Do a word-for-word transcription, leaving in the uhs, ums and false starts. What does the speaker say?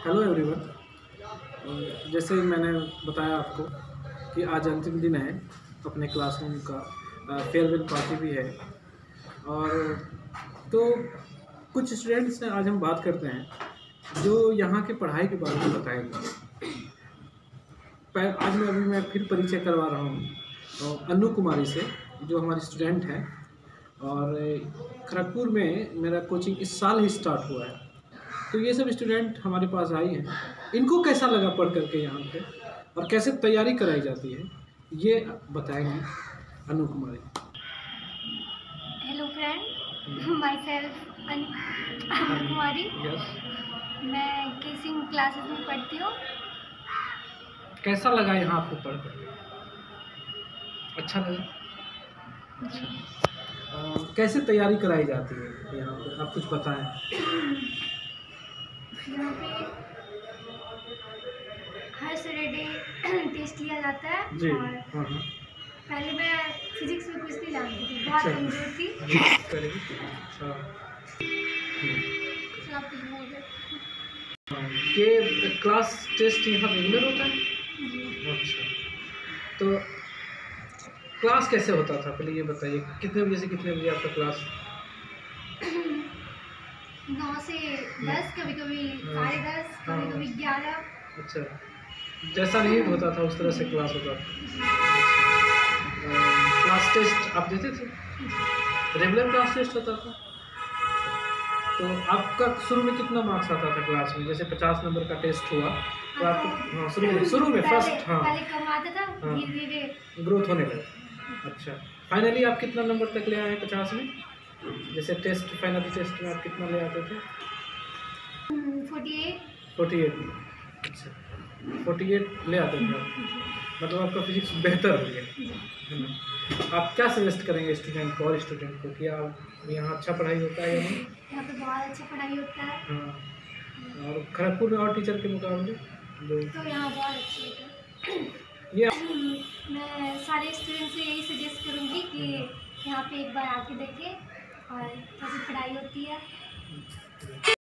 Hello everyone. जैसे मैंने बताया आपको कि आज अंतिम दिन है अपने क्लासरूम का, फेयरवेल पार्टी भी है। और तो कुछ स्टूडेंट्स से आज हम बात करते हैं जो यहाँ के पढ़ाई के बारे में बताएंगे। आज मैं अभी मैं फिर परिचय करवा रहा हूँ अनु कुमारी से, जो हमारी स्टूडेंट है और खड़गपुर में मेरा कोचिंग इस साल ही स्टार्ट हुआ है। तो ये सब स्टूडेंट हमारे पास आई हैं, इनको कैसा लगा पढ़ करके यहाँ पे और कैसे तैयारी कराई जाती है ये बताएंगे Anu Kumari. Hello friend, myself Anu Kumari. मैं के सिंह क्लासेस में पढ़ती हूँ। कैसा लगा यहाँ आपको पढ़ करके? अच्छा लगा? अच्छा। आ, कैसे तैयारी कराई जाती है यहाँ पे, आप कुछ बताएं। यहाँ पे हर सैटरडे टेस्ट लिया जाता है। जी। और हाँ हाँ। पहले मैं फिजिक्स में कुछ नहीं जानती थी, बहुत कमजोर थी। अच्छा। आप कुछ बोल रहे? ये क्लास टेस्ट यहाँ रेगुलर होता है? अच्छा। तो क्लास कैसे होता था पहले ये बताइए, कितने बजे से कितने बजे आपका क्लास? नौ से दस, कभी कभी साढ़े दस, कभी कभी ग्यारह। अच्छा, जैसा नहीं होता था उस तरह से क्लास होता था। क्लास टेस्ट आप देते थे? रेगुलर क्लास टेस्ट होता था? तो आपका शुरू में कितना मार्क्स आता था क्लास में? जैसे पचास नंबर का टेस्ट हुआ तो आपको हाँ शुरू में शुरू में फर्स्ट हाँ पहले कम आता था, धीरे धीरे ग्रोथ होने लगा। अच्छा, फाइनली आप कितना नंबर तक ले आए पचास में? जैसे टेस्ट फाइनली टेस्ट में आप कितना ले आते थे? Forty eight. Forty eight. अच्छा, फोर्टी एट ले आते थे आप, मतलब आपका फिजिक्स बेहतर हो गया। आप क्या सजेस्ट करेंगे स्टूडेंट को और स्टूडेंट को कि आप यहाँ अच्छा पढ़ाई होता है या नहीं? यहाँ पे बहुत अच्छा पढ़ाई होता है। हाँ, और खड़गपुर में और टीचर के मुकाबले जो तो यहाँ बहुत अच्छे होता है। ये मैं सारे स्टूडेंट से यही सजेस्ट करूँगी कि यहाँ पे एक बार आके देखें और कैसी पढ़ाई होती है।